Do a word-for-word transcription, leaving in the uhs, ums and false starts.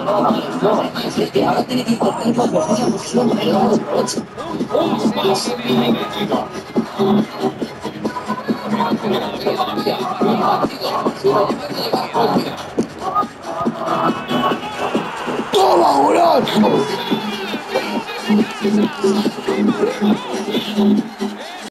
Es que ahora tiene que intentar convertir esa posición, pero no lo aprovecha. ¡Toma, golazo!